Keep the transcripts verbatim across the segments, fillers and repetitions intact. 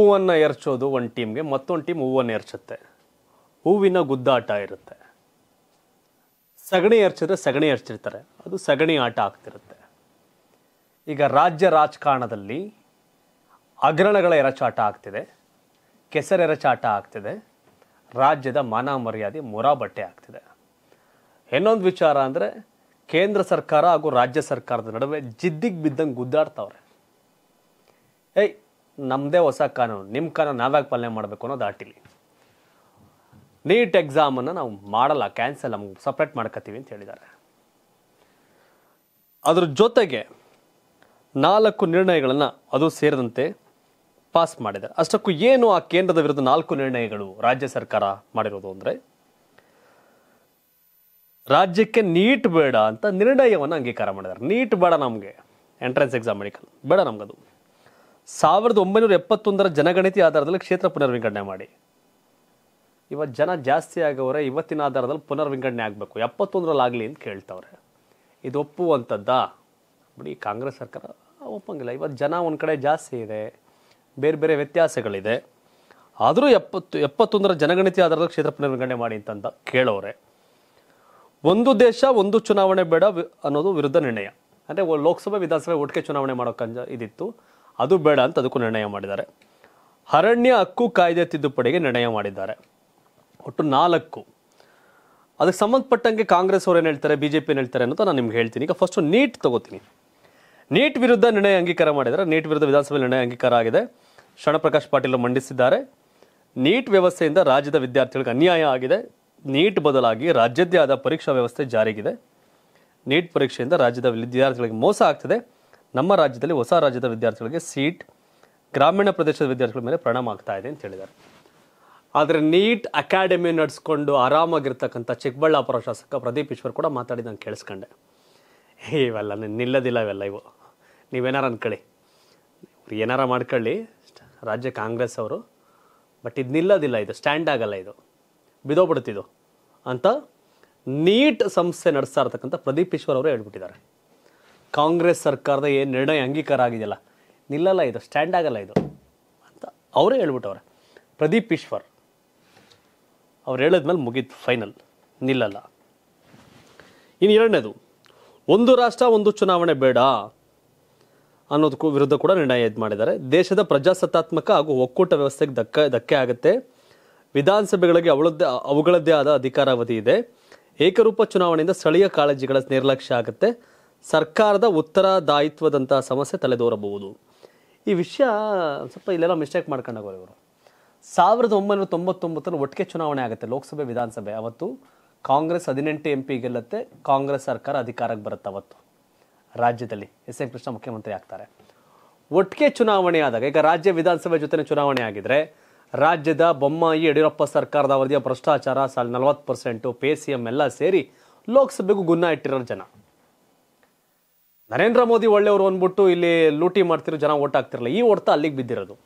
ಹೂವನ್ನು ಎರಚೋದು ಒಂದು ಟೀಮ್ಗೆ, ಮತ್ತೊಂದು ಟೀಮ್ ಹೂವನ್ನು ಎರಚುತ್ತೆ. ಹೂವಿನ ಗುದ್ದಾಟ ಇರುತ್ತೆ. ಸಗಣಿ ಎರಚಿದ್ರೆ ಸಗಣಿ ಎರಚಿರ್ತಾರೆ, ಅದು ಸಗಣಿ ಆಟ ಆಗ್ತಿರುತ್ತೆ. ಈಗ ರಾಜ್ಯ ರಾಜಕಾರಣದಲ್ಲಿ ಹಗರಣಗಳ ಎರಚಾಟ ಆಗ್ತಿದೆ, ಕೆಸರೆರಚಾಟ ಆಗ್ತಿದೆ, ರಾಜ್ಯದ ಮಾನ ಮರ್ಯಾದೆ ಮೊರಾಬಟ್ಟೆ ಆಗ್ತಿದೆ. ಇನ್ನೊಂದು ವಿಚಾರ ಅಂದರೆ ಕೇಂದ್ರ ಸರ್ಕಾರ ಹಾಗೂ ರಾಜ್ಯ ಸರ್ಕಾರದ ನಡುವೆ ಜಿದ್ದಿಗೆ ಬಿದ್ದಂಗೆ ಗುದ್ದಾಡ್ತಾವ್ರೆ. ಏಯ್ ನಮ್ಮದೇ ಹೊಸ ಕಾನೂನು, ನಿಮ್ಮ ಕಾನೂನು ನಾವ್ಯಾಕೆ ಪಾಲನೆ ಮಾಡಬೇಕು ಅನ್ನೋ ದಾಟಿಲಿ. ನೀಟ್ ಎಕ್ಸಾಮನ್ನು ನಾವು ಮಾಡಲ್ಲ, ಕ್ಯಾನ್ಸಲ್, ನಮ್ಗೆ ಸಪ್ರೇಟ್ ಮಾಡ್ಕೋತೀವಿ ಅಂತ ಹೇಳಿದ್ದಾರೆ. ಅದ್ರ ಜೊತೆಗೆ ನಾಲ್ಕು ನಿರ್ಣಯಗಳನ್ನು ಅದು ಸೇರಿದಂತೆ ಪಾಸ್ ಮಾಡಿದ್ದಾರೆ. ಅಷ್ಟಕ್ಕೂ ಏನು ಆ ಕೇಂದ್ರದ ವಿರುದ್ಧ ನಾಲ್ಕು ನಿರ್ಣಯಗಳು ರಾಜ್ಯ ಸರ್ಕಾರ ಮಾಡಿರೋದು ಅಂದರೆ, ರಾಜ್ಯಕ್ಕೆ ನೀಟ್ ಬೇಡ ಅಂತ ನಿರ್ಣಯವನ್ನು ಅಂಗೀಕಾರ ಮಾಡಿದ್ದಾರೆ. ನೀಟ್ ಬೇಡ ನಮಗೆ, ಎಂಟ್ರೆನ್ಸ್ ಎಕ್ಸಾಮ್ ಮೆಡಿಕಲ್ ಬೇಡ ನಮಗದು. ಸಾವಿರದ ಒಂಬೈನೂರ ಎಪ್ಪತ್ತೊಂದರ ಜನಗಣತಿ ಆಧಾರದಲ್ಲಿ ಕ್ಷೇತ್ರ ಪುನರ್ವಿಂಗಡಣೆ ಮಾಡಿ. ಇವತ್ತು ಜನ ಜಾಸ್ತಿ ಆಗವ್ರೆ, ಇವತ್ತಿನ ಆಧಾರದಲ್ಲಿ ಪುನರ್ವಿಂಗಡಣೆ ಆಗಬೇಕು, ಎಪ್ಪತ್ತೊಂದರಲ್ಲಿ ಆಗಲಿ ಅಂತ ಕೇಳ್ತವ್ರೆ. ಇದು ಒಪ್ಪುವಂಥದ್ದಾ? ಬಿಡಿ, ಕಾಂಗ್ರೆಸ್ ಸರ್ಕಾರ ಒಪ್ಪಂಗಿಲ್ಲ. ಇವತ್ತು ಜನ ಒಂದು ಕಡೆ ಜಾಸ್ತಿ ಇದೆ, ಬೇರೆ ಬೇರೆ ವ್ಯತ್ಯಾಸಗಳಿದೆ, ಆದರೂ ಎಪ್ಪತ್ತು ಎಪ್ಪತ್ತೊಂದರ ಜನಗಣತಿ ಆಧಾರದ ಕ್ಷೇತ್ರ ಪುನರ್ವಿಂಗಡಣೆ ಮಾಡಿ ಅಂತಂದ ಕೇಳೋರೆ. ಒಂದು ದೇಶ ಒಂದು ಚುನಾವಣೆ ಬೇಡ ಅನ್ನೋದು ವಿರುದ್ಧ ನಿರ್ಣಯ. ಅಂದರೆ ಲೋಕಸಭೆ ವಿಧಾನಸಭೆ ಒಟ್ಟಿಗೆ ಚುನಾವಣೆ ಮಾಡೋಕ್ಕಂಜ ಇದಿತ್ತು, ಅದು ಬೇಡ ಅಂತ ಅದಕ್ಕೂ ನಿರ್ಣಯ ಮಾಡಿದ್ದಾರೆ. ಅರಣ್ಯ ಹಕ್ಕು ಕಾಯ್ದೆ ತಿದ್ದುಪಡಿಗೆ ನಿರ್ಣಯ ಮಾಡಿದ್ದಾರೆ. ಒಟ್ಟು ನಾಲ್ಕು. ಅದಕ್ಕೆ ಸಂಬಂಧಪಟ್ಟಂಗೆ ಕಾಂಗ್ರೆಸ್ ಅವ್ರು ಏನು ಹೇಳ್ತಾರೆ, ಬಿ ಜೆ ಪಿ ಏನು ಹೇಳ್ತಾರೆ ಅನ್ನೋದು ನಾನು ನಿಮ್ಗೆ ಹೇಳ್ತೀನಿ. ಈಗ ಫಸ್ಟು ನೀಟ್ ತಗೋತೀನಿ. ನೀಟ್ ವಿರುದ್ಧ ನಿರ್ಣಯ ಅಂಗೀಕಾರ ಮಾಡಿದ್ದಾರೆ. ನೀಟ್ ವಿರುದ್ಧ ವಿಧಾನಸಭೆ ನಿರ್ಣಯ ಅಂಗೀಕಾರ ಆಗಿದೆ. ಶರಣಪ್ರಕಾಶ್ ಪಾಟೀಲ್ ಮಂಡಿಸಿದ್ದಾರೆ. ನೀಟ್ ವ್ಯವಸ್ಥೆಯಿಂದ ರಾಜ್ಯದ ವಿದ್ಯಾರ್ಥಿಗಳಿಗೆ ಅನ್ಯಾಯ ಆಗಿದೆ. ನೀಟ್ ಬದಲಾಗಿ ರಾಜ್ಯದ್ದೇ ಆದ ಪರೀಕ್ಷಾ ವ್ಯವಸ್ಥೆ ಜಾರಿಗಿದೆ. ನೀಟ್ ಪರೀಕ್ಷೆಯಿಂದ ರಾಜ್ಯದ ವಿದ್ಯಾರ್ಥಿಗಳಿಗೆ ಮೋಸ ಆಗ್ತಿದೆ. ನಮ್ಮ ರಾಜ್ಯದಲ್ಲಿ ಹೊಸ ರಾಜ್ಯದ ವಿದ್ಯಾರ್ಥಿಗಳಿಗೆ ಸೀಟ್, ಗ್ರಾಮೀಣ ಪ್ರದೇಶದ ವಿದ್ಯಾರ್ಥಿಗಳ ಮೇಲೆ ಪರಿಣಾಮ ಆಗ್ತಾ ಇದೆ ಅಂತ ಹೇಳಿದ್ದಾರೆ. ಆದರೆ ನೀಟ್ ಅಕಾಡೆಮಿ ನಡೆಸ್ಕೊಂಡು ಆರಾಮಾಗಿರ್ತಕ್ಕಂಥ ಚಿಕ್ಕಬಳ್ಳಾಪುರ ಶಾಸಕ ಪ್ರದೀಪ್ ಈಶ್ವರ್ ಕೂಡ ಮಾತಾಡಿ ನಾನು ಕೇಳಿಸ್ಕೊಂಡೆ. ಇವೆಲ್ಲ ನಿಲ್ಲದಿಲ್ಲ, ಇವೆಲ್ಲ ಇವು ನೀವೇನಾರು ಅಂದ್ಕೊಳ್ಳಿ, ಇವ್ರು ಏನಾರ ಮಾಡ್ಕೊಳ್ಳಿ, ರಾಜ್ಯ ಕಾಂಗ್ರೆಸ್ ಅವರು, ಬಟ್ ಇದು ನಿಲ್ಲೋದಿಲ್ಲ, ಇದು ಸ್ಟ್ಯಾಂಡ್ ಆಗಲ್ಲ, ಇದು ಬಿದೋಗ್ಬಿಡ್ತಿದ್ದು ಅಂತ ನೀಟ್ ಸಂಸ್ಥೆ ನಡೆಸ್ತಾ ಇರ್ತಕ್ಕಂಥ ಪ್ರದೀಪ್ ಈಶ್ವರ್ ಅವರು ಹೇಳ್ಬಿಟ್ಟಿದ್ದಾರೆ. ಕಾಂಗ್ರೆಸ್ ಸರ್ಕಾರದ ಏನು ನಿರ್ಣಯ ಅಂಗೀಕಾರ ಆಗಿದೆಯಲ್ಲ, ನಿಲ್ಲಲ್ಲ, ಇದು ಸ್ಟ್ಯಾಂಡ್ ಆಗಲ್ಲ ಇದು ಅಂತ ಅವರೇ ಹೇಳ್ಬಿಟ್ಟವ್ರೆ. ಪ್ರದೀಪ್ ಈಶ್ವರ್ ಅವ್ರು ಹೇಳಿದ್ಮೇಲೆ ಮುಗೀತು, ಫೈನಲ್, ನಿಲ್ಲಲ್ಲ. ಇನ್ನು ಎರಡನೇದು, ಒಂದು ರಾಷ್ಟ್ರ ಒಂದು ಚುನಾವಣೆ ಬೇಡ ಅನ್ನೋದಕ್ಕೂ ವಿರುದ್ಧ ಕೂಡ ನಿರ್ಣಯ ಇದು ಮಾಡಿದ್ದಾರೆ. ದೇಶದ ಪ್ರಜಾಸತ್ತಾತ್ಮಕ ಹಾಗೂ ಒಕ್ಕೂಟ ವ್ಯವಸ್ಥೆಗೆ ಧಕ್ಕೆ ಧಕ್ಕೆ ಆಗುತ್ತೆ. ವಿಧಾನಸಭೆಗಳಿಗೆ ಅವಳದ್ದೇ ಅವುಗಳದ್ದೇ ಆದ ಅಧಿಕಾರಾವಧಿ ಇದೆ. ಏಕರೂಪ ಚುನಾವಣೆಯಿಂದ ಸ್ಥಳೀಯ ಕಾಳಜಿಗಳ ನಿರ್ಲಕ್ಷ್ಯ ಆಗುತ್ತೆ. ಸರ್ಕಾರದ ಉತ್ತರದಾಯಿತ್ವದಂತಹ ಸಮಸ್ಯೆ ತಲೆದೋರಬಹುದು. ಈ ವಿಷಯ ಸ್ವಲ್ಪ ಇಲ್ಲೆಲ್ಲ ಮಿಸ್ಟೇಕ್ ಮಾಡ್ಕೊಂಡಾಗೋರು ಇವರು. ಸಾವಿರದ ಒಂಬೈನೂರ ತೊಂಬತ್ತೊಂಬತ್ತರಲ್ಲಿ ಒಟ್ಟಿಗೆ ಚುನಾವಣೆ ಆಗುತ್ತೆ, ಲೋಕಸಭೆ ವಿಧಾನಸಭೆ. ಅವತ್ತು ಕಾಂಗ್ರೆಸ್ ಹದಿನೆಂಟು ಎಂ ಪಿ ಗೆಲ್ಲುತ್ತೆ, ಕಾಂಗ್ರೆಸ್ ಸರ್ಕಾರ ಅಧಿಕಾರಕ್ಕೆ ಬರುತ್ತೆ. ಅವತ್ತು ರಾಜ್ಯದಲ್ಲಿ ಎಸ್ ಎಂ ಕೃಷ್ಣ ಮುಖ್ಯಮಂತ್ರಿ ಆಗ್ತಾರೆ. ಒಟ್ಟಿಗೆ ಚುನಾವಣೆ ಆದಾಗ, ಈಗ ರಾಜ್ಯ ವಿಧಾನಸಭೆ ಜೊತೆ ಚುನಾವಣೆ ಆಗಿದ್ರೆ, ರಾಜ್ಯದ ಬೊಮ್ಮಾಯಿ ಯಡಿಯೂರಪ್ಪ ಸರ್ಕಾರದ ಅವಧಿಯ ಭ್ರಷ್ಟಾಚಾರ ಸಾಲ ನಲವತ್ತು ಪರ್ಸೆಂಟು ಪೇ ಸಿ ಎಂ ಎಲ್ಲ ಸೇರಿ ಲೋಕಸಭೆಗೂ ಗುನ್ನ ಇಟ್ಟಿರೋರು ಜನ. ನರೇಂದ್ರ ಮೋದಿ ಒಳ್ಳೆಯವರು ಅಂದ್ಬಿಟ್ಟು ಇಲ್ಲಿ ಲೂಟಿ ಮಾಡ್ತಿರೋ ಜನ ಓಟ್ ಆಗ್ತಿರಲ್ಲ, ಈ ಓಡ್ತಾ ಅಲ್ಲಿಗೆ ಬಿದ್ದಿರೋದು.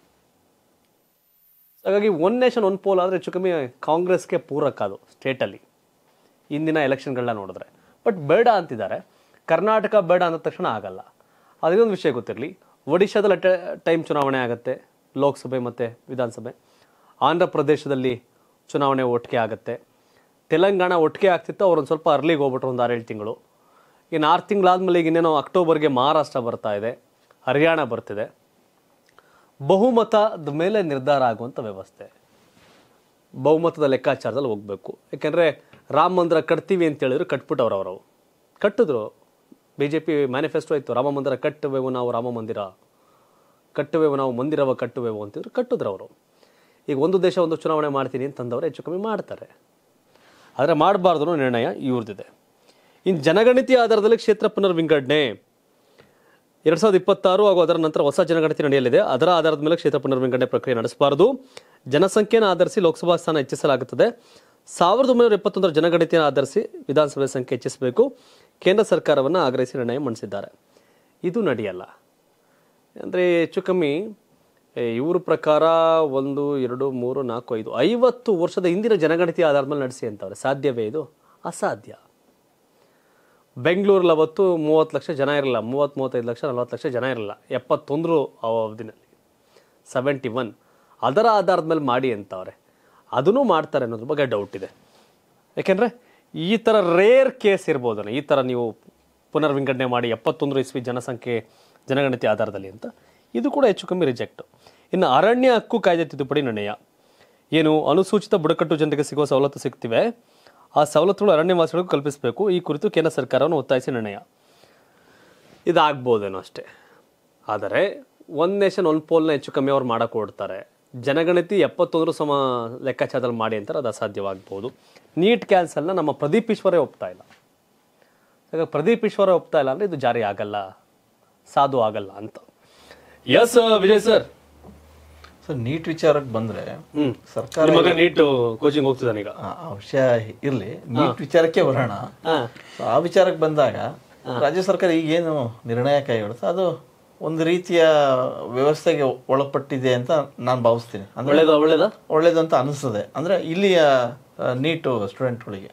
ಹಾಗಾಗಿ ಒನ್ ನೇಷನ್ ಒನ್ ಪೋಲ್ ಆದರೆ ಹೆಚ್ಚು ಕಮ್ಮಿ ಕಾಂಗ್ರೆಸ್ಗೆ ಪೂರಕ ಅದು ಸ್ಟೇಟಲ್ಲಿ ಇಂದಿನ ಎಲೆಕ್ಷನ್ಗಳನ್ನ ನೋಡಿದ್ರೆ. ಬಟ್ ಬೇಡ ಅಂತಿದ್ದಾರೆ. ಕರ್ನಾಟಕ ಬೇಡ ಅಂದ ತಕ್ಷಣ ಆಗಲ್ಲ. ಅದೊಂದು ವಿಷಯ ಗೊತ್ತಿರಲಿ, ಒಡಿಶಾದಲ್ಲಿ ಅಟ್ ಟೈಮ್ ಚುನಾವಣೆ ಆಗುತ್ತೆ, ಲೋಕಸಭೆ ಮತ್ತು ವಿಧಾನಸಭೆ. ಆಂಧ್ರ ಪ್ರದೇಶದಲ್ಲಿ ಚುನಾವಣೆ ಒಟ್ಟಿಗೆ ಆಗುತ್ತೆ. ತೆಲಂಗಾಣ ಒಟ್ಟಿಗೆ ಆಗ್ತಿತ್ತು, ಅವ್ರೊಂದು ಸ್ವಲ್ಪ ಅರ್ಲಿಗೆ ಹೋಗ್ಬಿಟ್ರು, ಒಂದು ಆರೇಳು ತಿಂಗಳು. ಇನ್ನು ಆರು ತಿಂಗಳಾದ್ಮೇಲೆ ಈಗ ಇನ್ನೇನೋ ಅಕ್ಟೋಬರ್ಗೆ ಮಹಾರಾಷ್ಟ್ರ ಬರ್ತಾ ಇದೆ, ಹರಿಯಾಣ ಬರ್ತಿದೆ. ಬಹುಮತದ ಮೇಲೆ ನಿರ್ಧಾರ ಆಗುವಂಥ ವ್ಯವಸ್ಥೆ, ಬಹುಮತದ ಲೆಕ್ಕಾಚಾರದಲ್ಲಿ ಹೋಗಬೇಕು. ಯಾಕೆಂದರೆ ರಾಮ ಮಂದಿರ ಕಟ್ತೀವಿ ಅಂತ ಹೇಳಿದ್ರು, ಕಟ್ಬಿಟ್ಟವ್ರು ಅವರು ಕಟ್ಟಿದ್ರು. ಬಿ ಜೆ ಪಿ ಮ್ಯಾನಿಫೆಸ್ಟೋ ಇತ್ತು, ರಾಮ ಮಂದಿರ ಕಟ್ಟುವೆವು ನಾವು, ರಾಮ ಮಂದಿರ ಕಟ್ಟುವೆವು ನಾವು, ಮಂದಿರವ ಕಟ್ಟುವೆವು ಅಂತಿದ್ರು, ಕಟ್ಟಿದ್ರು ಅವರು. ಈಗ ಒಂದು ದೇಶ ಒಂದು ಚುನಾವಣೆ ಮಾಡ್ತೀನಿ ಅಂತಂದವರು ಹೆಚ್ಚು ಕಮ್ಮಿ ಮಾಡ್ತಾರೆ. ಆದರೆ ಮಾಡಬಾರ್ದು ನಿರ್ಣಯ ಇವ್ರದ್ದಿದೆ. ಇನ್ನು ಜನಗಣತಿ ಆಧಾರದಲ್ಲಿ ಕ್ಷೇತ್ರ ಪುನರ್ವಿಂಗಡಣೆ ಎರಡು ಸಾವಿರದ ಇಪ್ಪತ್ತಾರು ಹಾಗೂ ಅದರ ನಂತರ ಹೊಸ ಜನಗಣತಿ ನಡೆಯಲಿದೆ. ಅದರ ಆಧಾರದ ಮೇಲೆ ಕ್ಷೇತ್ರ ಪುನರ್ವಿಂಗಡಣೆ ಪ್ರಕ್ರಿಯೆ ನಡೆಸಬಾರದು. ಜನಸಂಖ್ಯೆಯನ್ನು ಆಧರಿಸಿ ಲೋಕಸಭಾ ಸ್ಥಾನ ಹೆಚ್ಚಿಸಲಾಗುತ್ತದೆ. ಸಾವಿರದ ಒಂಬೈನೂರ ಎಪ್ಪತ್ತೊಂದರ ಜನಗಣತಿಯನ್ನು ಆಧರಿಸಿ ವಿಧಾನಸಭೆ ಸಂಖ್ಯೆ ಹೆಚ್ಚಿಸಬೇಕು. ಕೇಂದ್ರ ಸರ್ಕಾರವನ್ನು ಆಗ್ರಹಿಸಿ ನಿರ್ಣಯ ಮಂಡಿಸಿದ್ದಾರೆ. ಇದು ನಡೆಯಲ್ಲ. ಅಂದರೆ ಹೆಚ್ಚು ಕಮ್ಮಿ ಇವ್ರ ಪ್ರಕಾರ ಒಂದು ಎರಡು ಮೂರು ನಾಲ್ಕು ಐದು ಐವತ್ತು ವರ್ಷದ ಹಿಂದಿನ ಜನಗಣತಿ ಆಧಾರದ ಮೇಲೆ ನಡೆಸಿ ಅಂತವ್ರೆ. ಸಾಧ್ಯವೇ ಇದು? ಅಸಾಧ್ಯ. ಬೆಂಗಳೂರಲ್ಲಿ ಅವತ್ತು ಮೂವತ್ತು ಲಕ್ಷ ಜನ ಇರಲ್ಲ, ಮೂವತ್ತು ಮೂವತ್ತೈದು ಲಕ್ಷ ನಲ್ವತ್ತು ಲಕ್ಷ ಜನ ಇರಲ್ಲ ಎಪ್ಪತ್ತೊಂದರು ಅವಧಿನಲ್ಲಿ, ಸೆವೆಂಟಿ ಒನ್. ಅದರ ಆಧಾರದ ಮೇಲೆ ಮಾಡಿ ಅಂತವ್ರೆ. ಅದನ್ನೂ ಮಾಡ್ತಾರೆ ಅನ್ನೋದ್ರ ಬಗ್ಗೆ ಡೌಟ್ ಇದೆ. ಯಾಕೆಂದರೆ ಈ ಥರ ರೇರ್ ಕೇಸ್ ಇರ್ಬೋದಲ್ಲ, ಈ ಥರ ನೀವು ಪುನರ್ವಿಂಗಡಣೆ ಮಾಡಿ ಎಪ್ಪತ್ತೊಂದು ಇಸ್ವಿ ಜನಸಂಖ್ಯೆ ಜನಗಣತಿ ಆಧಾರದಲ್ಲಿ ಅಂತ. ಇದು ಕೂಡ ಹೆಚ್ಚು ಕಮ್ಮಿ ರಿಜೆಕ್ಟ್. ಇನ್ನು ಅರಣ್ಯ ಹಕ್ಕು ಕಾಯ್ದೆ ತಿದ್ದುಪಡಿ ನಿರ್ಣಯ, ಏನು ಅನುಸೂಚಿತ ಬುಡಕಟ್ಟು ಜನರಿಗೆ ಸಿಗುವ ಸವಲತ್ತು ಸಿಗ್ತಿವೆ, ಆ ಸವಲತ್ತುಗಳು ಅರಣ್ಯವಾಸಿಗಳಿಗೂ ಕಲ್ಪಿಸಬೇಕು. ಈ ಕುರಿತು ಕೇಂದ್ರ ಸರ್ಕಾರವನ್ನು ಒತ್ತಾಯಿಸಿ ನಿರ್ಣಯ. ಇದಾಗ್ಬೋದೇನೋ ಅಷ್ಟೇ. ಆದರೆ ಒನ್ ನೇಷನ್ ಒನ್ ಪೋಲ್ನ ಹೆಚ್ಚು ಕಮ್ಮಿ ಅವ್ರು ಮಾಡಕ್ಕೆ ಹೊಡ್ತಾರೆ. ಜನಗಣತಿ ಎಪ್ಪತ್ತೊಂದರ ಸಮ ಲೆಕ್ಕಾಚಾರದಲ್ಲಿ ಮಾಡಿ ಅಂತಾರೆ, ಅದು ಅಸಾಧ್ಯವಾಗ್ಬೋದು. ನೀಟ್ ಕ್ಯಾನ್ಸಲ್ನ ನಮ್ಮ ಪ್ರದೀಪ್ ಈಶ್ವರೇ ಒಪ್ತಾ ಇಲ್ಲ. ಈಗ ಪ್ರದೀಪ್ ಈಶ್ವರ ಒಪ್ತಾ ಇಲ್ಲ ಅಂದರೆ ಇದು ಜಾರಿ ಆಗಲ್ಲ, ಸಾಧು ಆಗಲ್ಲ ಅಂತ. Yes Vijay sir. Sir NEET ವಿಚಾರಕ್ಕೆ ಬಂದ್ರೆ ಸರ್ಕಾರ ನೀಟ್ ಕೋಚಿಂಗ್ ಹೋಗ್ತಿದ್ದಾನೆ ಈಗ, ಆ ವಿಷಯ ಇರ್ಲಿ, ನೀಟ್ ವಿಚಾರಕ್ಕೆ ಬರೋಣ. ಆ ವಿಚಾರಕ್ಕೆ ಬಂದಾಗ ರಾಜ್ಯ ಸರ್ಕಾರ ಈಗೇನು ನಿರ್ಣಯ ಕೈಗೊಳ್ಳುತ್ತೆ ಅದು ಒಂದು ರೀತಿಯ ವ್ಯವಸ್ಥೆಗೆ ಒಳಪಟ್ಟಿದೆ ಅಂತ ನಾನು ಭಾವಿಸ್ತೀನಿ. ಅಂದ್ರೆ ಒಳ್ಳೇದು ಒಳ್ಳೇದ ಒಳ್ಳೇದು ಅಂತ ಅನಿಸ್ತದೆ. ಅಂದ್ರೆ ಇಲ್ಲಿಯ ನೀಟು ಸ್ಟೂಡೆಂಟ್ಗಳಿಗೆ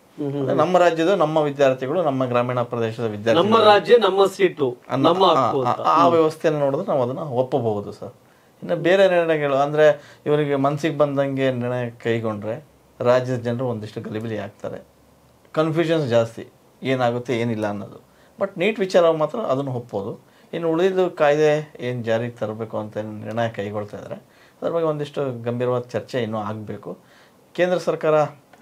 ನಮ್ಮ ರಾಜ್ಯದ ನಮ್ಮ ವಿದ್ಯಾರ್ಥಿಗಳು, ನಮ್ಮ ಗ್ರಾಮೀಣ ಪ್ರದೇಶದ ವಿದ್ಯಾರ್ಥಿ, ನಮ್ಮ ರಾಜ್ಯ ನಮ್ಮ ಸೀಟು ನಮ್ಮ ಆ ವ್ಯವಸ್ಥೆಯನ್ನು ನೋಡಿದ್ರೆ ನಾವು ಅದನ್ನ ಒಪ್ಪಬಹುದು ಸರ್. ಇನ್ನು ಬೇರೆ ನಿರ್ಣಯಗಳು ಅಂದರೆ ಇವರಿಗೆ ಮನಸ್ಸಿಗೆ ಬಂದಂಗೆ ನಿರ್ಣಯ ಕೈಗೊಂಡ್ರೆ ರಾಜ್ಯದ ಜನರು ಒಂದಿಷ್ಟು ಗಲಿಬಿಲಿ ಆಗ್ತಾರೆ, ಕನ್ಫ್ಯೂಷನ್ಸ್ ಜಾಸ್ತಿ, ಏನಾಗುತ್ತೆ ಏನಿಲ್ಲ ಅನ್ನೋದು. ಬಟ್ ನೀಟ್ ವಿಚಾರ ಮಾತ್ರ ಅದನ್ನು ಒಪ್ಪೋದು. ಇನ್ನು ಉಳಿದು ಕಾಯ್ದೆ ಏನು ಜಾರಿಗೆ ತರಬೇಕು ಅಂತ ನಿರ್ಣಯ ಕೈಗೊಳ್ತಾ ಇದ್ದಾರೆ, ಅದ್ರ ಬಗ್ಗೆ ಒಂದಿಷ್ಟು ಗಂಭೀರವಾದ ಚರ್ಚೆ ಇನ್ನೂ ಆಗಬೇಕು. ಕೇಂದ್ರ ಸರ್ಕಾರ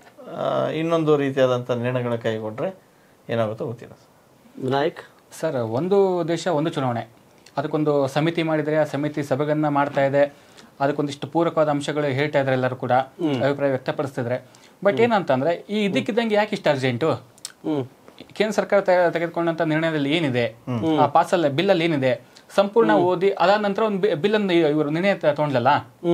ಇನ್ನೊಂದು ರೀತಿಯಾದಂಥ ನಿರ್ಣಯಗಳ ಕೈಗೊಂಡ್ರೆ ಏನಾಗುತ್ತೋ ಗೊತ್ತಿಲ್ಲ. ವಿನಾಯಕ್ ಸರ್, ಒಂದು ದೇಶ ಒಂದು ಚುನಾವಣೆ, ಅದಕ್ಕೊಂದು ಸಮಿತಿ ಮಾಡಿದರೆ ಆ ಸಮಿತಿ ಸಭೆಗನ್ನ ಮಾಡ್ತಾ ಇದೆ, ಅದಕ್ಕೊಂದಿಷ್ಟು ಪೂರಕವಾದ ಅಂಶಗಳು ಹೇಳ್ತಾ ಇದ್ದಾರೆ, ಎಲ್ಲರೂ ಕೂಡ ಅಭಿಪ್ರಾಯ ವ್ಯಕ್ತಪಡಿಸ್ತಿದ್ರೆ. ಬಟ್ ಏನಂತಂದ್ರೆ ಈ ಇದಕ್ಕಿದ್ದಂಗೆ ಯಾಕೆ ಇಷ್ಟು ಅರ್ಜೆಂಟು? ಕೇಂದ್ರ ಸರ್ಕಾರ ತೆಗೆದುಕೊಂಡಂತ ನಿರ್ಣಯದಲ್ಲಿ ಏನಿದೆ, ಆ ಪಾಸಲ್ಲ ಬಿಲ್ಲಲ್ಲಿ ಏನಿದೆ ಸಂಪೂರ್ಣ ಓದಿ ಅದಾದ ನಂತರ ಒಂದು ಬಿಲ್ ಅನ್ನು ಇವರು ನಿರ್ಣಯ ತಗೊಂಡ್ಲಲ್ಲ,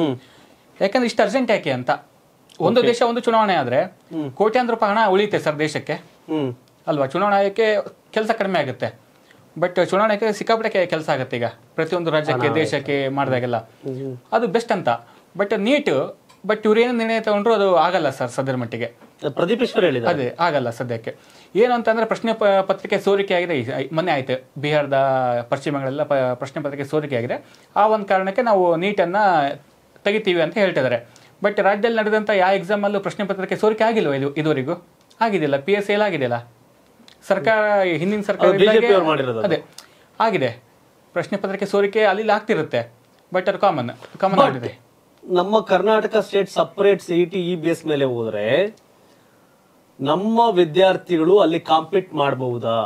ಯಾಕಂದ್ರೆ ಇಷ್ಟು ಅರ್ಜೆಂಟ್ ಯಾಕೆ ಅಂತ. ಒಂದು ದೇಶ ಒಂದು ಚುನಾವಣೆ ಆದ್ರೆ ಕೋಟ್ಯಾಂತರ ರೂಪಾಯಿ ಹಣ ಉಳಿಯುತ್ತೆ ಸರ್ ದೇಶಕ್ಕೆ ಅಲ್ವಾ? ಚುನಾವಣಾ ಆಯೋಗಕ್ಕೆ ಕೆಲಸ ಕಡಿಮೆ ಆಗುತ್ತೆ, ಬಟ್ ಚುನಾವಣೆಗೆ ಸಿಕ್ಕಾಪಟ್ಟೆ ಕೆಲಸ ಆಗುತ್ತೆ ಈಗ ಪ್ರತಿಯೊಂದು ರಾಜ್ಯಕ್ಕೆ ದೇಶಕ್ಕೆ ಮಾಡಿದಾಗೆಲ್ಲ. ಅದು ಬೆಸ್ಟ್ ಅಂತ. ಬಟ್ ನೀಟ್ ಬಟ್ ಇವ್ರು ಏನು ನಿರ್ಣಯ ತಗೊಂಡ್ರು ಅದು ಆಗಲ್ಲ ಸರ್ ಸದ್ಯದ ಮಟ್ಟಿಗೆ. ಪ್ರದೀಪ್ ಈಶ್ವರ್ ಹೇಳಿದ ಅದೇ ಆಗಲ್ಲ ಸದ್ಯಕ್ಕೆ. ಏನು ಅಂತಂದ್ರೆ ಪ್ರಶ್ನೆ ಪತ್ರಿಕೆ ಸೋರಿಕೆ ಆಗಿದೆ, ಮೊನ್ನೆ ಆಯ್ತು ಬಿಹಾರದ ಪಶ್ಚಿಮಗಳೆಲ್ಲ ಪ್ರಶ್ನೆ ಪತ್ರಿಕೆ ಸೋರಿಕೆ ಆಗಿದೆ. ಆ ಒಂದು ಕಾರಣಕ್ಕೆ ನಾವು ನೀಟನ್ನು ತೆಗಿತೀವಿ ಅಂತ ಹೇಳ್ತಿದ್ದಾರೆ. ಬಟ್ ರಾಜ್ಯದಲ್ಲಿ ನಡೆದಂಥ ಯಾವ ಎಕ್ಸಾಮಲ್ಲೂ ಪ್ರಶ್ನೆ ಪತ್ರಿಕೆ ಸೋರಿಕೆ ಆಗಿಲ್ವ ಇದು ಇದುವರೆಗೂ? ಆಗಿದೆಯಲ್ಲ. ಪಿ ಎಸ್ ಎಲ್ ಆಗಿದೆಯಲ್ಲ, ಸರ್ಕಾರ ಹಿಂದಿನ ಸರ್ಕಾರ ಅದೇ ಆಗಿದೆ. ಪ್ರಶ್ನೆ ಪತ್ರಿಕೆ ಸೋರಿಕೆ ಅಲ್ಲಿ ಆಗ್ತಿರುತ್ತೆ, ಬಟ್ ಅದು ಕಾಮನ್ ಕಾಮನ್ ಆಗಿದೆ. ನಮ್ಮ Karnataka state separate C T ಈ ಬೇಸ್ ಮೇಲೆ ಹೋದ್ರೆ ನಮ್ಮ ವಿದ್ಯಾರ್ಥಿಗಳು ಅಲ್ಲಿ ಕಾಂಪೀಟ್ ಮಾಡಬಹುದಾ?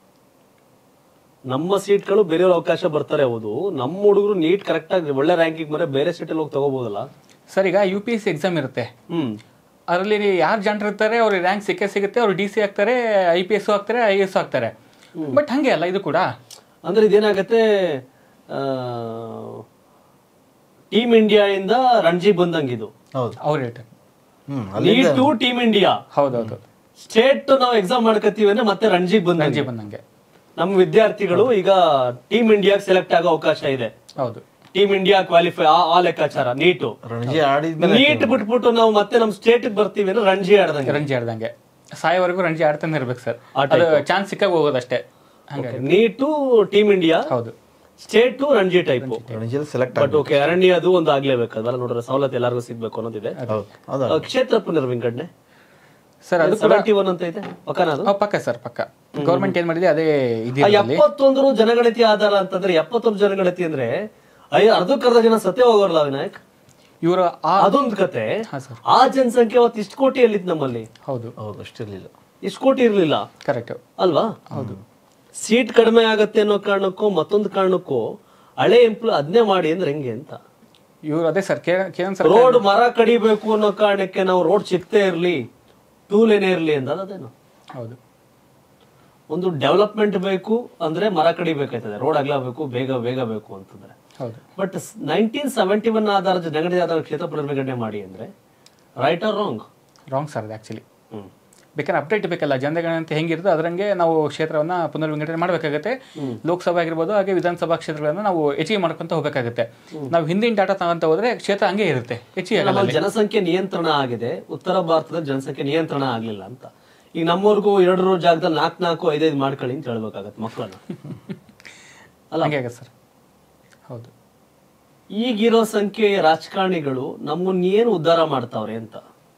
ನಮ್ಮ ಸೀಟ್ಗಳು ಬೇರೆಯವ್ರ ಅವಕಾಶ ಬರ್ತಾರೆ. ಹೌದು, ನಮ್ಮ ಹುಡುಗರು ನೀಟ್ ಕರೆಕ್ಟ್ ಆಗಿ ಒಳ್ಳೆ ರ್ಯಾಂಕಿಂಗ್ ಬರೋ ಬೇರೆ ಸೀಟಲ್ಲಿ ಹೋಗಿ ತಗೋಬಹುದಲ್ಲ ಸರ್? ಈಗ U P S C exam ಇರುತ್ತೆ, ಹ್ಮ್ ಅದರಲ್ಲಿ ಯಾರು ಜನರು ಇರ್ತಾರೆ ಅವ್ರಿಗೆ ರ್ಯಾಂಕ್ ಸಿಕ್ಕೇ ಸಿಗುತ್ತೆ. ಅವ್ರು ಡಿ ಸಿ ಆಗ್ತಾರೆ, ಐ ಪಿ ಎಸ್ ಆಗ್ತಾರೆ, ಐ ಎಸ್ ಆಗ್ತಾರೆ. ಬಟ್ ಹಂಗೆ ಅಲ್ಲ ಇದು ಕೂಡ. ಅಂದ್ರೆ ಇದೇನಾಗತ್ತೆ, ಟೀಮ್ ಇಂಡಿಯಾ ಇಂದ ರಣಜಿ ಬಂದಂಗೆ ಇದು. ಹೌದು, ಅವ್ರು ಹೇಳ್ತಾರೆ ಟು ಟೀಮ್ ಇಂಡಿಯಾ. ಹೌದೌದು. ಸ್ಟೇಟ್ ನಾವು ಎಕ್ಸಾಮ್ ಮಾಡ್ಕತ್ತೀವಿ ಅಂದ್ರೆ ಮತ್ತೆ ರಣಜಿ ಬಂದಂಗೆ ಬಂದಂಗೆ ನಮ್ಮ ವಿದ್ಯಾರ್ಥಿಗಳು ಈಗ ಟೀಮ್ ಇಂಡಿಯಾ ಸೆಲೆಕ್ಟ್ ಆಗೋ ಅವಕಾಶ ಇದೆ. ಹೌದು, ಟೀಮ್ ಇಂಡಿಯಾ ಕ್ವಾಲಿಫೈ ಆ ಲೆಕ್ಕಾಚಾರ. ನೀಟು ನೀಟ್ ಬಿಟ್ಬಿಟ್ಟು ನಾವು ಮತ್ತೆ ನಮ್ ಸ್ಟೇಟ್ ಬರ್ತೀವಿ ಅಂದ್ರೆ ರಣಜಿ ಆಡ್ದಂಗೆ ರಂಜಿ ಆಡ್ದಂಗೆ ಸಾಯೋವರೆಗೂ ರಣಜಿ ಆಡ್ತಾನೆ ಇರ್ಬೇಕು ಸರ್. ಅದು ಚಾನ್ಸ್ ಸಿಕ್ಕಾಗ ಹೋಗೋದಷ್ಟೇ. ನೀಟು ಟೀಮ್ ಇಂಡಿಯಾ, ಹೌದು, state Ranji type select. But okay, ಅರಣ್ಯ ಅದು ಒಂದು ಆಗ್ಲೇಬೇಕು. ಅದೆಲ್ಲ ನೋಡ್ರೆ ಸವಲತ್ತು ಎಲ್ಲರಿಗೂ ಸಿಗ್ಬೇಕು ಅನ್ನೋದಿದೆ. ಕ್ಷೇತ್ರ ಪುನರ್ವಿಂಗಡಣೆ ಸರ್ ಅದು ಸೆವೆಂಟಿ ಒನ್ ಅಂತ ಇದೆ, ಪಕ್ಕನ ಅದು? ಪಕ್ಕ ಸರ್, ಪಕ್ಕ. ಗೌರ್ಮೆಂಟ್ ಏನ್ ಮಾಡಿದೆ ಅದೇ ಇದೆ. ಎಪ್ಪತ್ತೊಂದರು ಜನಗಣತಿ ಆಧಾರ ಅಂತಂದ್ರೆ ಎಪ್ಪತ್ತೊಂದು ಜನಗಣತಿ ಅಂದ್ರೆ ಅರ್ಧಕ್ಕರ್ಧ ಜನ ಸತ್ಯ ಹೋಗೋರಲ್ಲ ವಿನಾಯಕ್. ಇವರು ಅದೊಂದು ಕತೆ. ಆ ಜನಸಂಖ್ಯೆ ಅವತ್ತು ಇಷ್ಟು ಕೋಟಿಯಲ್ಲಿತ್ತು ನಮ್ಮಲ್ಲಿ. ಹೌದು ಹೌದು, ಅಷ್ಟಿರ್ಲಿಲ್ಲ, ಇಷ್ಟು ಕೋಟಿ ಇರ್ಲಿಲ್ಲ. ಕರೆಕ್ಟ್ ಅಲ್ವಾ? ಹೌದು. ಸೀಟ್ ಕಡಿಮೆ ಆಗತ್ತೆ ಅನ್ನೋ ಕಾರಣಕ್ಕೂ ಮತ್ತೊಂದು ಕಾರಣಕ್ಕೂ ಹಳೆ ಎಂಪ್ಲಾಯ್ ಅದನ್ನೇ ಮಾಡಿ ಅಂದ್ರೆ ಹೆಂಗೆ ಅಂತ ಇವ್ರು ಅದೇ ಸರ್ ಕೇಂದ್ರ ರೋಡ್ ಮರ ಕಡಿಬೇಕು ಅನ್ನೋ ಕಾರಣಕ್ಕೆ ನಾವು ರೋಡ್ ಸಿಕ್ತೇ ಇರ್ಲಿ, ಟೂಲ್ ಏನೇ ಇರ್ಲಿ ಅಂತ ಅದೇನು. ಹೌದು, ಒಂದು ಡೆವಲಪ್ಮೆಂಟ್ ಬೇಕು ಅಂದ್ರೆ ಮರ ಕಡಿಬೇಕಾಯ್ತದೆ, ರೋಡ್ ಆಗ್ಲಾಬೇಕು, ಬೇಗ ಬೇಗ ಬೇಕು ಅಂತಂದ್ರೆ. ಬಟ್ ನೈನ್ಟೀನ್ ಸೆವೆಂಟಿ ಒನ್ ಆಧಾರ ಜನಗಣತಿ ಆಧಾರ ಕ್ಷೇತ್ರ ಪುನರ್ವಿಂಗಡಣೆ ಮಾಡಿ ಅಂದ್ರೆ right or wrong? Wrong sir ಅದು ಆಕ್ಚುಲಿ. ಬೇಕಾದ್ರೆ ಅಪ್ಡೇಟ್ ಬೇಕಲ್ಲ, ಜನಗಣತಿ ಹೆಂಗಿರುತ್ತೆ ಅದರಂಗೆ ನಾವು ಕ್ಷೇತ್ರವನ್ನ ಪುನರ್ವಿಂಗಡಣೆ ಮಾಡಬೇಕಾಗುತ್ತೆ. ಲೋಕಸಭಾ ಆಗಿರ್ಬೋದು, ಹಾಗೆ ವಿಧಾನಸಭಾ ಕ್ಷೇತ್ರಗಳನ್ನ ನಾವು ಹೆಚ್ಚಿಗೆ ಮಾಡ್ಕೊಂತ ಹೋಗಬೇಕಾಗುತ್ತೆ. ನಾವು ಹಿಂದಿನ ಡಾಟಾ ತಗೊಂತ ಹೋದ್ರೆ ಕ್ಷೇತ್ರ ಹಂಗೆ ಇರುತ್ತೆ, ಹೆಚ್ಚಿಗೆ ಆಗಲ್ಲ. ಜನಸಂಖ್ಯೆ ನಿಯಂತ್ರಣ ಆಗಿದೆ, ಉತ್ತರ ಭಾರತದ ಜನಸಂಖ್ಯೆ ನಿಯಂತ್ರಣ ಆಗ್ಲಿಲ್ಲ ಅಂತ. ಈಗ ನಮ್ಮವ್ರಿಗೂ ಎರಡು ಜಾಗದಲ್ಲಿ ನಾಲ್ಕು ನಾಲ್ಕು ಐದೈದು ಮಾಡ್ಕೊಳ್ಳಿ ಅಂತ ಹೇಳ್ಬೇಕಾಗತ್ತೆ ಮಕ್ಕಳನ್ನ. ಅಲ್ಲ ಹಂಗೆ ಆಗತ್ತೆ ಸರ್. ಹೌದು, ಈಗಿರೋ ಸಂಖ್ಯೆಯ ರಾಜಕಾರಣಿಗಳು ನಮ್ಮನ್ನೇನು ಉದ್ಧಾರ ಮಾಡ್ತಾವ್ರೆ ಅಂತ.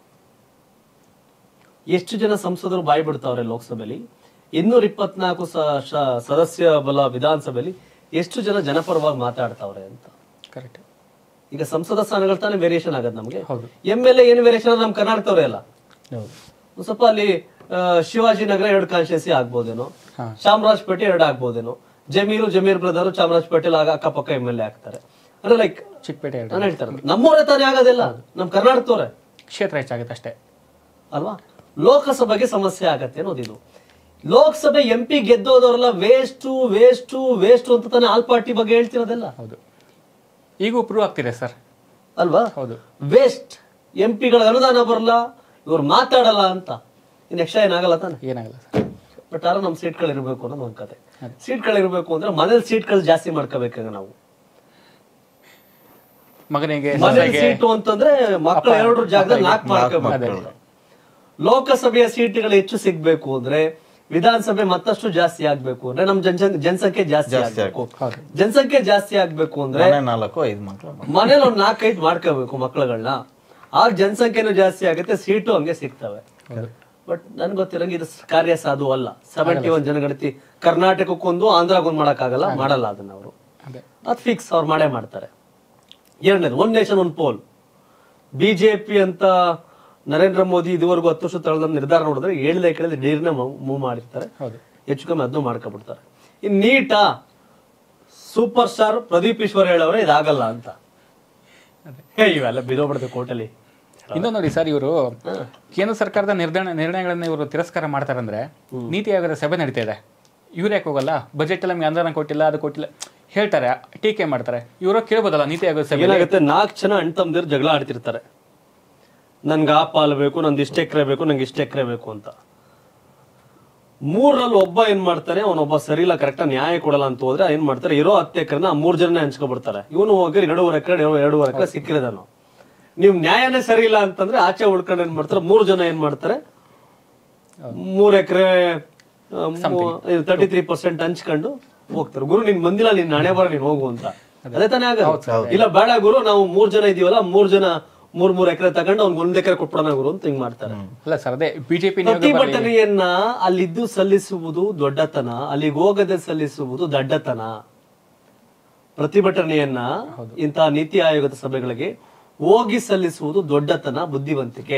ಎಷ್ಟು ಜನ ಸಂಸದರು ಬಾಯಿ ಬಿಡ್ತಾವ್ರೆ ಲೋಕಸಭೆಯಲ್ಲಿ, ಇನ್ನೂರ ಇಪ್ಪತ್ನಾಲ್ಕು ಸದಸ್ಯ ಬಲ ವಿಧಾನಸಭೆಯಲ್ಲಿ ಎಷ್ಟು ಜನ ಜನಪರವಾಗಿ ಮಾತಾಡ್ತಾವ್ರೆ ಅಂತ. ಕರೆಕ್ಟ್. ಈಗ ಸಂಸದ ಸ್ಥಾನಗಳು ತಾನೇ ವೇರಿಯೇಷನ್ ಆಗದ್ ನಮ್ಗೆ. ಹೌದು. ಎಂ ಎಲ್ ಎ ಏನು ವೇರಿಯೇಷನ್ ನಮ್ ಕರ್ನಾಟಕದವ್ರೆ ಅಲ್ಲ. ಹೌದು. ಒಂದ್ ಸ್ವಲ್ಪ ಅಲ್ಲಿ ಆ, ಶಿವಾಜಿನಗರ ಎರಡು ಕಾನ್ಸ್ಟಿಟ್ಯೂನ್ಸಿ ಆಗ್ಬೋದೇನೋ, ಹಾ. ಚಾಮರಾಜಪೇಟೆ ಎರಡು ಆಗ್ಬೋದೇನೋ, ಜಮೀರು ಜಮೀರ್ ಬ್ರದರ್ ಚಾಮರಾಜಪೇಟೆಲ್ ಆಗ ಅಕ್ಕಪಕ್ಕ ಎಂ ಎಲ್ ಎ ಆಗ್ತಾರೆ. ಅಂದ್ರೆ ಲೈಕ್ ಚಿಕ್ಕಪೇಟೆ ಎರಡು. ನಾನು ಹೇಳ್ತಾರೆ ನಮ್ಮವರೇ ತಾನೇ ಆಗೋದಿಲ್ಲ, ನಮ್ ಕರ್ನಾಟಕದವ್ರೆ ಕ್ಷೇತ್ರ ಹೆಚ್ಚಾಗುತ್ತೆ ಅಷ್ಟೇ ಅಲ್ವಾ. ಲೋಕಸಭೆಗೆ ಸಮಸ್ಯೆ ಆಗತ್ತೆ ಅನ್ನೋದಿದು. ಲೋಕಸಭೆ ಎಂ ಪಿ ಗೆದ್ದೋದವರೆಲ್ಲ ವೇಸ್ಟು ವೇಸ್ಟು ವೇಸ್ಟು ಅಂತ ತಾನೇ ಆಲ್ ಪಾರ್ಟಿ ಬಗ್ಗೆ ಹೇಳ್ತಿರೋದೆಲ್ಲ. ಹೌದು. ಈಗೂ ಪ್ರೂವ್ ಆಗ್ತಿದೆ ಸರ್ ಅಲ್ವಾ. ಹೌದು. ವೇಸ್ಟ್ ಎಂ ಪಿಗಳ ಅನುದಾನ ಬರಲ್ಲ, ಇವ್ರು ಮಾತಾಡಲ್ಲ ಅಂತ. ಇನ್ ಯಕ್ಷ ಏನಾಗಲ್ಲ ತಾನೆ. ಏನಾಗಲ್ಲ ಸರ್. ಬಟ್ ಆದ್ರೆ ನಮ್ ಸೀಟ್ಗಳು ಇರಬೇಕು ಅನ್ನೋದು ಒಂದ್ ಕತೆ. ಸೀಟ್ಗಳು ಇರಬೇಕು ಅಂದ್ರೆ ಮನೇಲಿ ಸೀಟ್ಗಳು ಜಾಸ್ತಿ ಮಾಡ್ಕೋಬೇಕಾಗ ನಾವು. ಮಗನಿಗೆ ಮನೇಲಿ ಸೀಟು ಅಂತಂದ್ರೆ ಮಕ್ಕಳು ಎರಡು ಜಾಗದಲ್ಲಿ ನಾಲ್ಕು ಮಾಡ್ಕೋಬೇಕು. ಲೋಕಸಭೆಯ ಸೀಟ್ಗಳು ಹೆಚ್ಚು ಸಿಗ್ಬೇಕು ಅಂದ್ರೆ ವಿಧಾನಸಭೆ ಮತ್ತಷ್ಟು ಜಾಸ್ತಿ ಆಗ್ಬೇಕು ಅಂದ್ರೆ ನಮ್ ಜನಸಂಖ್ಯೆ ಜನಸಂಖ್ಯೆ ಜಾಸ್ತಿ ಆಗ್ಬೇಕು. ಜನಸಂಖ್ಯೆ ಜಾಸ್ತಿ ಆಗ್ಬೇಕು ಅಂದ್ರೆ ನಾಲ್ಕು ಐದು ಮಕ್ಕಳು ಮನೇಲಿ ಒಂದ್ ನಾಲ್ಕೈದು ಮಾಡ್ಕೋಬೇಕು ಮಕ್ಕಳುಗಳನ್ನ. ಆಗ ಜನಸಂಖ್ಯೆನೂ ಜಾಸ್ತಿ ಆಗುತ್ತೆ, ಸೀಟು ಹಂಗೆ ಸಿಗ್ತವೆ. ಬಟ್ ನನ್ಗೆ ಗೊತ್ತಿರಂಗೆ ಇದು ಕಾರ್ಯ ಸಾಧು ಅಲ್ಲ. ಸೆವೆಂಟಿ ಒನ್ ಜನಗಣತಿ ಕರ್ನಾಟಕಕ್ಕೊಂದು ಆಂಧ್ರಗೊಂದು ಮಾಡಕ್ ಆಗಲ್ಲ, ಮಾಡಲ್ಲ ಅದನ್ನ ಅವರು. ಅದ್ ಫಿಕ್ಸ್ ಅವ್ರು ಮಾಡೇ ಮಾಡ್ತಾರೆ. ಎರಡನೇದು one nation one poll. BJP ಅಂತ ನರೇಂದ್ರ ಮೋದಿ ಇದುವರೆಗೂ ಹತ್ತು ವರ್ಷ ತಳದ ನಿರ್ಧಾರ ನೋಡಿದ್ರೆ ಏಳನೇ ಕೇಳಿದ್ರೆ ನೀರ್ನ ಮೂವ್ ಮಾಡಿರ್ತಾರೆ, ಹೆಚ್ಚು ಕಮ್ಮಿ ಅದನ್ನು ಮಾಡ್ಕೊಬಿಡ್ತಾರೆ. ಇನ್ ನೀಟಾ ಸೂಪರ್ ಸ್ಟಾರ್ ಪ್ರದೀಪ್ ಈಶ್ವರ್ ಹೇಳವ್ರೆ ಇದಾಗಲ್ಲ ಅಂತ. ಇವೆಲ್ಲ ಬಿದೋಗ್ಬಿಡುತ್ತೆ ಕೋರ್ಟಲ್ಲಿ. ಇನ್ನೊಂದು ನೋಡಿ ಸರ್, ಇವರು ಕೇಂದ್ರ ಸರ್ಕಾರದ ನಿರ್ಣಯ ನಿರ್ಣಯಗಳನ್ನ ಇವರು ತಿರಸ್ಕಾರ ಮಾಡ್ತಾರಂದ್ರೆ ನೀತಿ ಆಯೋಗದ ಸಭೆ ನಡೀತಾ ಇದೆ, ಇವ್ರು ಯಾಕೆ ಹೋಗಲ್ಲ? ಬಜೆಟ್ ಅಲ್ಲಿ ನಮ್ಗೆ ಅನುದಾನ ಕೊಟ್ಟಿಲ್ಲ, ಅದು ಕೊಟ್ಟಿಲ್ಲ ಹೇಳ್ತಾರೆ, ಟೀಕೆ ಮಾಡ್ತಾರೆ. ಇವರು ಕೇಳ್ಬೋದಲ್ಲ ನೀತಿ ಆಯೋಗದ ಸಭೆ. ಏನಾಗುತ್ತೆ, ನಾಲ್ಕು ಜನ ಅಣ್ಣ ತಮ್ಮದಿರು ಜಗಳ ಆಡ್ತಿರ್ತಾರೆ. ನನ್ಗೆ ಆ ಪಾಲು ಬೇಕು, ನಂದು ಇಷ್ಟ ಎಕರೆ ಬೇಕು, ನಂಗೆ ಇಷ್ಟ ಎಕರೆ ಬೇಕು ಅಂತ. ಮೂರಲ್ಲಿ ಒಬ್ಬ ಏನ್ ಮಾಡ್ತಾನೆ, ಅವನೊಬ್ಬ ಸರಿ ಇಲ್ಲ, ಕರೆಕ್ಟ್ ನ್ಯಾಯ ಕೊಡಲ್ಲ ಅಂತ ಹೋದ್ರೆ ಏನ್ ಮಾಡ್ತಾರೆ, ಇರೋ ಹತ್ತು ಎಕರೆನ ಮೂರ್ ಜನ ಹಂಚ್ಕೊಬಿಡ್ತಾರೆ. ಇವನು ಹೋಗಿ ಎರಡೂವರೆ ಎಕರೆ ಎರಡೂವರೆ ಎಕರೆ ಸಿಕ್ಕಿರೋದನು. ನೀವು ನ್ಯಾಯನೇ ಸರಿ ಇಲ್ಲ ಅಂತಂದ್ರೆ ಆಚೆ ಉಳ್ಕೊಂಡು ಏನ್ ಮಾಡ್ತಾರೆ, ಮೂರು ಜನ ಏನ್ ಮಾಡ್ತಾರೆ, ಮೂರ್ ಎಕರೆ ತರ್ಟಿ ತ್ರೀ ಪರ್ಸೆಂಟ್ ಹಂಚ್ಕೊಂಡು ಹೋಗ್ತಾರೆ. ಗುರು ನಿನ್ ಬಂದಿಲ್ಲ, ನಿನ್ ನಾಳೆ ಬರ ನೀನ್ ಹೋಗು ಅಂತ. ಅದೇ ತಾನೇ ಆಗ. ಇಲ್ಲ ಬೇಡ ಗುರು, ನಾವು ಮೂರ್ ಜನ ಇದೀವಲ್ಲ, ಮೂರ್ ಜನ ಮೂರ್ ಮೂರ್ ಎಕರೆ ತಗೊಂಡು ಅವ್ನಿಗೆ ಒಂದ್ ಎಕರೆ ಕೊಟ್ಬಿಡೋಣ ಗುರು ಅಂತ ಹಿಂಗ್ ಮಾಡ್ತಾರೆ. ಅಲ್ಲ ಸರ್, ಅದೇ ಬಿಜೆಪಿ ಪ್ರತಿಭಟನೆಯನ್ನ ಅಲ್ಲಿದ್ದು ಸಲ್ಲಿಸುವುದು ದೊಡ್ಡತನ, ಅಲ್ಲಿಗೆ ಹೋಗದೆ ಸಲ್ಲಿಸುವುದು ದಡ್ಡತನ. ಪ್ರತಿಭಟನೆಯನ್ನ ಇಂತಹ ನೀತಿ ಆಯೋಗದ ಸಭೆಗಳಿಗೆ ಹೋಗಿ ಸಲ್ಲಿಸುವುದು ದೊಡ್ಡತನ, ಬುದ್ಧಿವಂತಿಕೆ.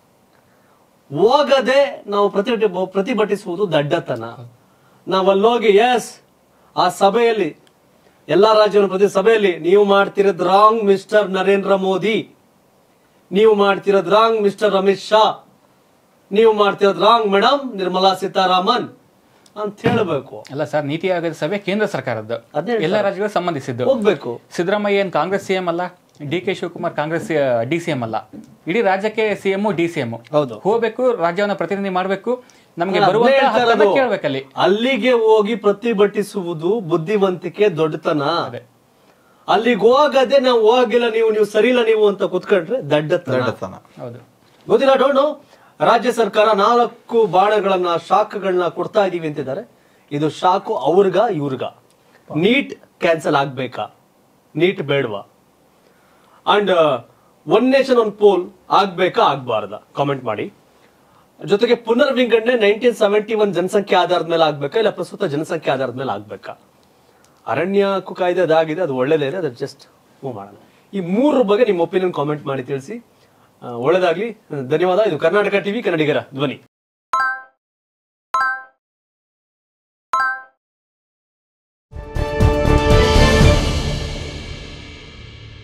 ಹೋಗದೆ ನಾವು ಪ್ರತಿಭಟ ಪ್ರತಿಭಟಿಸುವುದು ದಡ್ಡತನ. ನಾವಲ್ಲೋಗಿ ಎಸ್ ಆ ಸಭೆಯಲ್ಲಿ ಎಲ್ಲಾ ರಾಜ್ಯಗಳ ಪ್ರತಿ ಸಭೆಯಲ್ಲಿ ನೀವು ಮಾಡ್ತಿರೋದ್ ರಾಂಗ್ ಮಿಸ್ಟರ್ ನರೇಂದ್ರ ಮೋದಿ, ನೀವು ಮಾಡ್ತಿರೋದ್ ರಾಂಗ್ ಮಿಸ್ಟರ್ ಅಮಿತ್ ಶಾ, ನೀವು ಮಾಡ್ತಿರೋದ್ ರಾಂಗ್ ಮೇಡಮ್ ನಿರ್ಮಲಾ ಸೀತಾರಾಮನ್ ಅಂತ ಹೇಳಬೇಕು. ಅಲ್ಲ ಸರ್, ನೀತಿ ಆಯೋಗದ ಸಭೆ ಕೇಂದ್ರ ಸರ್ಕಾರದ್ದು, ಎಲ್ಲ ರಾಜ್ಯಗಳು ಸಂಬಂಧಿಸಿದ್ದು. ಹೋಗ್ಬೇಕು. ಸಿದ್ದರಾಮಯ್ಯ ಏನ್ ಕಾಂಗ್ರೆಸ್ ಸಿಎಂ ಅಲ್ಲ, D K Shivakumar Congress D C M ಅಲ್ಲ, ಇಡೀ ರಾಜ್ಯಕ್ಕೆ ಸಿಎಂ ಡಿ ಸಿ ಎಂ ಹೋಗ್ಬೇಕು, ರಾಜ್ಯವನ್ನ ಪ್ರತಿನಿಧಿ ಮಾಡ್ಬೇಕು, ನಮಗೆ ಬರುವಂತ ಕೇಳ್ಬೇಕಲ್ಲಿ. ಅಲ್ಲಿಗೆ ಹೋಗಿ ಪ್ರತಿಭಟಿಸುವುದು ಬುದ್ಧಿವಂತಿಕೆ, ದೊಡ್ಡತನ. ಅಲ್ಲಿಗೆ ಹೋಗದೆ ನಾವು ಹೋಗಿಲ್ಲ, ನೀವು ನೀವು ಸರಿ ಇಲ್ಲ ನೀವು ಅಂತ ಕುತ್ಕೊಂಡ್ರೆ ದಡ್ಡತನ. ಹೌದು, ಗೊತ್ತಿಲ್ಲ. Don't know. ರಾಜ್ಯ ಸರ್ಕಾರ ನಾಲ್ಕು ಬಾಣಗಳನ್ನ ಶಾಕ್ಗಳನ್ನ ಕೊಡ್ತಾ ಇದೀವಿ ಅಂತಿದ್ದಾರೆ. ಇದು ಶಾಕು ಅವ್ರಿಗ ಇವ್ರಿಗ. ನೀಟ್ ಕ್ಯಾನ್ಸಲ್ ಆಗ್ಬೇಕಾ, ನೀಟ್ ಬೇಡವಾ, and one nation one poll ಆಗ್ಬೇಕಾ ಆಗ್ಬಾರ್ದ, ಕಾಮೆಂಟ್ ಮಾಡಿ. ಜೊತೆಗೆ ಪುನರ್ವಿಂಗಡಣೆ ನೈನ್ಟೀನ್ ಸೆವೆಂಟಿ ಒನ್ ಜನಸಂಖ್ಯೆ ಆಧಾರದ ಮೇಲೆ ಆಗ್ಬೇಕಾ, ಇಲ್ಲ ಪ್ರಸ್ತುತ ಜನಸಂಖ್ಯೆ ಆಧಾರದ ಮೇಲೆ ಆಗ್ಬೇಕಾ? ಅರಣ್ಯ ಹಕ್ಕು ಕಾಯ್ದೆ ಅದಾಗಿದೆ, ಅದು ಒಳ್ಳೇದೇ ಇದೆ, ಅದು ಜಸ್ಟ್ ಮೂವ್ ಮಾಡೋಣ. ಈ ಮೂರು ಬಗ್ಗೆ ನಿಮ್ಮ ಒಪಿನಿಯನ್ ಕಾಮೆಂಟ್ ಮಾಡಿ ತಿಳಿಸಿ. ಒಳ್ಳೇದಾಗ್ಲಿ, ಧನ್ಯವಾದ. ಇದು ಕರ್ನಾಟಕ ಟಿವಿ, ಕನ್ನಡಿಗರ ಧ್ವನಿ.